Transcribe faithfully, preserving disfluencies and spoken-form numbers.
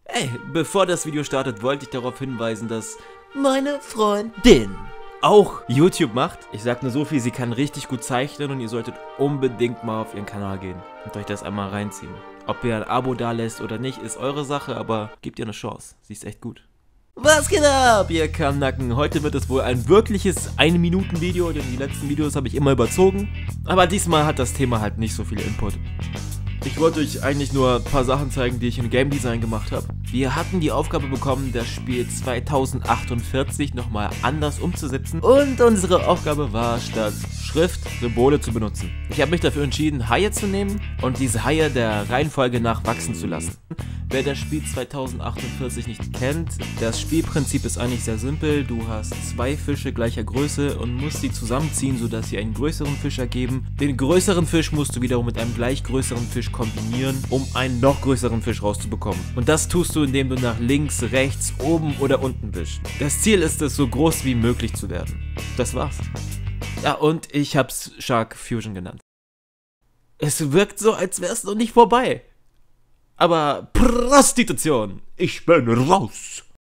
Ey, bevor das Video startet, wollte ich darauf hinweisen, dass meine Freundin auch YouTube macht. Ich sag nur so viel, sie kann richtig gut zeichnen und ihr solltet unbedingt mal auf ihren Kanal gehen und euch das einmal reinziehen. Ob ihr ein Abo da lässt oder nicht, ist eure Sache, aber gebt ihr eine Chance. Sie ist echt gut. Was geht ab, ihr Kammnacken? Heute wird es wohl ein wirkliches ein Minuten Video, denn die letzten Videos habe ich immer überzogen. Aber diesmal hat das Thema halt nicht so viel Input. Ich wollte euch eigentlich nur ein paar Sachen zeigen, die ich in Game Design gemacht habe. Wir hatten die Aufgabe bekommen, das Spiel zweitausendachtundvierzig nochmal anders umzusetzen. Und unsere Aufgabe war, statt Schrift Symbole zu benutzen. Ich habe mich dafür entschieden, Haie zu nehmen und diese Haie der Reihenfolge nach wachsen zu lassen. Wer das Spiel zweitausendachtundvierzig nicht kennt, das Spielprinzip ist eigentlich sehr simpel. Du hast zwei Fische gleicher Größe und musst sie zusammenziehen, sodass sie einen größeren Fisch ergeben. Den größeren Fisch musst du wiederum mit einem gleich größeren Fisch kombinieren, um einen noch größeren Fisch rauszubekommen. Und das tust du, indem du nach links, rechts, oben oder unten wischst. Das Ziel ist es, so groß wie möglich zu werden. Das war's. Ja, und ich hab's Shark Fusion genannt. Es wirkt so, als wär's noch nicht vorbei. Aber Prostitution, ich bin raus.